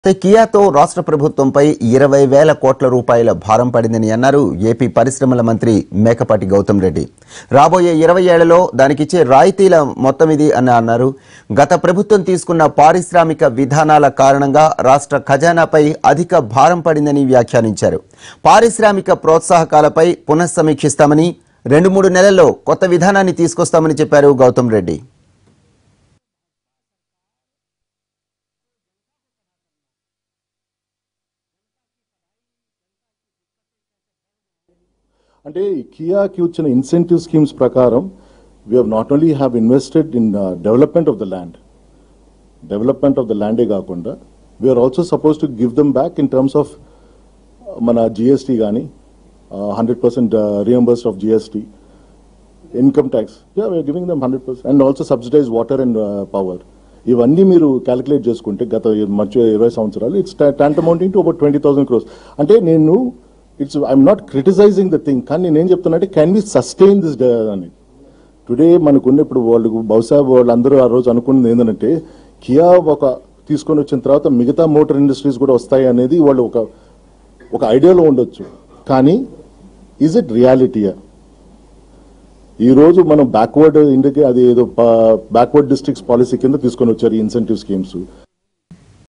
కియాతో రాష్ట్ర ప్రభుత్వంపై 20,000 కోట్ల రూపాయల భారం పడిందని అన్నారు ఏపీ పరిశ్రమల మంత్రి మేకపాటి గౌతమ్ రెడ్డి. రాబోయే 20 ఏళ్లలో దానికిచ్చే రాయితీల మొత్తం ఇది అని అన్నారు. గత ప్రభుత్వం తీసుకున్న పారిశ్రామిక విధానాల కారణంగా రాష్ట్ర ఖజానాపై అధిక భారం పడిందని వ్యాఖ్యానించారు. పారిశ్రామిక ప్రోత్సాహకాలపై పునఃసమీక్షిస్తామని 2-3 నెలల్లో కొత్త విధానాన్ని తీసుకొస్తామని చెప్పారు గౌతమ్ రెడ్డి. అంటే కియాకి వచ్చిన ఇన్సెంటివ్ స్కీమ్స్ ప్రకారం we have not only have invested in development of the land కాకుండా we are also supposed to give them back in terms of మన GST గాని 100% reimbursed of GST, income tax, we are giving them 100% and also subsidized water and power. ఇవన్నీ మీరు calculate చేసుకుంటే గత 20 సంవత్సరాలు it's tantamount to about 20,000 crores. అంటే నేను I'm not criticizing the thing, కానీ నేను చెప్తున్నా can we sustain this అని. టుడే మనకున్న ఇప్పుడు వాళ్ళు బహుశా వాళ్ళందరూ ఆ రోజు అనుకున్నది ఏంటంటే కియా తీసుకొని వచ్చిన తర్వాత మిగతా మోటార్ ఇండస్ట్రీస్ కూడా వస్తాయి అనేది వాళ్ళు ఒక ఐడియాలో ఉండొచ్చు. కానీ ఈజ్ ఇట్ రియాలిటీయా? ఈ రోజు మనం బ్యాక్వర్డ్ ఇండియాకి అది ఏదో బ్యాక్వర్డ్ డిస్ట్రిక్ట్స్ పాలసీ కింద తీసుకొని వచ్చారు ఈ ఇన్సెంటివ్ స్కీమ్స్.